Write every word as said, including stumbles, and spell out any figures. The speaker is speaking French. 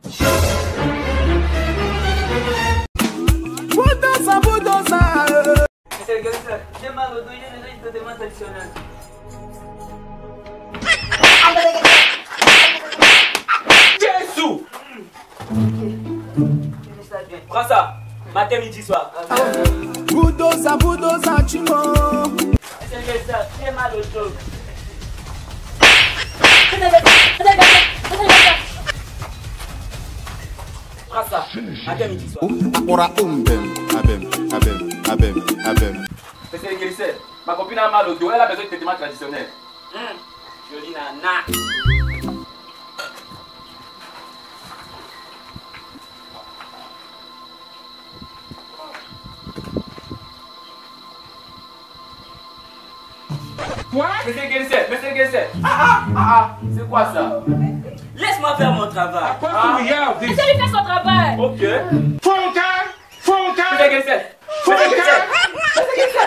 Bulldozer, bulldozer. Monsieur le guérisseur, j'ai mal au dos, j'ai besoin de traitement traditionnel. Jésus! Prends ça, matin, midi, soir. Bulldozer, bulldozer, tu m'as. Monsieur le guérisseur, j'ai mal au dos. Prends ça, matin, midi, soir. Ora umbem, abem, abem, abem, abem. Monsieur le guérisseur, ma copine a mal au dos, elle a besoin de traitement traditionnel. Hum, jolie nana. Quoi? Monsieur le guérisseur, monsieur le guérisseur. Ah ah ah ah, c'est quoi ça? Laisse-moi faire mon travail. Ah. Laissez-lui faire son travail. Ok. Fontaine! Fontaine! Monsieur le guérisseur, monsieur le guérisseur, monsieur le guérisseur.